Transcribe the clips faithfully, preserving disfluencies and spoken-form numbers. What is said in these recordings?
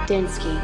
Dinsky.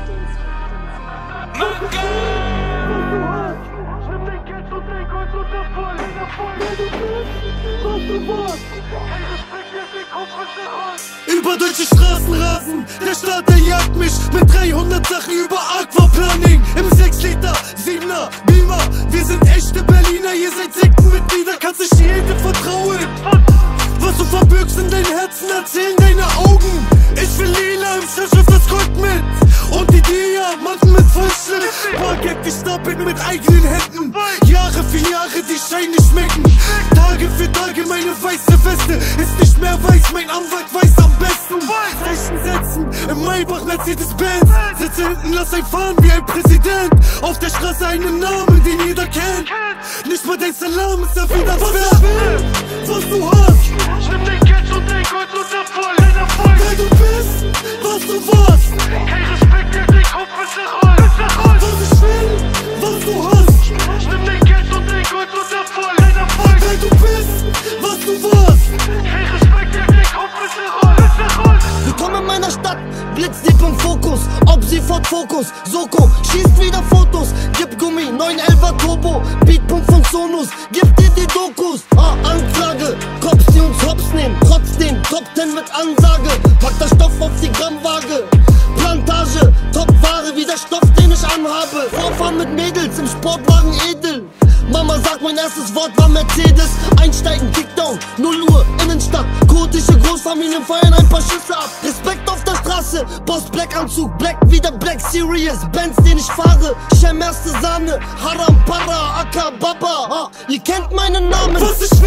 Über deutsche Straßen rasen, der Staat, der jagt mich mit dreihundert Sachen über Aquaplaning. Im sechs Liter, siebener, Beamer, wir sind echte Berliner, ihr seid Sektenmitglieder, kannst nicht jedem vertrauen. Was du verbirgst in dein Herzen, erzählen deine Augen. Ich will lila im Schrift das Gold mit und die Diamanten mit Vollschlitt. Bargeld gestapelt mit eigenen Händen, Jahre für Jahre, die Scheine schmecken. Tage für Tage meine weiße Weste ist nicht mehr weiß, mein Anwalt weiß am besten. Zeichen setzen im Maybach Mercedes-Benz, sitze hinten, lass ein fahren wie ein Präsident. Auf der Straße einen Namen, den jeder kennt. Nicht mal dein Salam ist er wieder wert. Was du hast, nimm dein Geld und dein Gold und Erfolg, dein Erfolg. wer du bist, was du warst. Kein Respekt, der dein Kopf ist zerrollt. Was ich will, was du hast. Nimm dein Geld und dein Gold und Erfolg, dein Erfolg. Wer du bist, was du warst. Kein Respekt, der dein Kopf ist zerrollt. Willkommen in meiner Stadt, Blitzdieb im Fokus. Ob sie fort Fokus, Soko, schießt wieder Fotos. Gib Gummi, neun elfer Turbo, Beatpunkt von Sonus. Gib dir die Dokus, ah, Anklage. Cops, die uns hops nehmen, trotzdem Top ten mit Ansage. Pack der Stoff auf die Grammwaage. Plantage, Topware wie der Stoff, den ich anhabe. Vorfahren mit Mädels im Sportwagen edel. Mama sagt, mein erstes Wort war Mercedes. Einsteigen, Kickdown, null Uhr, Innenstadt. Kotische Großfamilien feiern ein paar Schüsse ab. Respekt auf der Straße, Boss Black Anzug, Black wie der Black Series. Benz, den ich fahre, Shem erste Sahne. Haram, Para, Akka, Baba, ah, ihr kennt meinen Namen. Was ich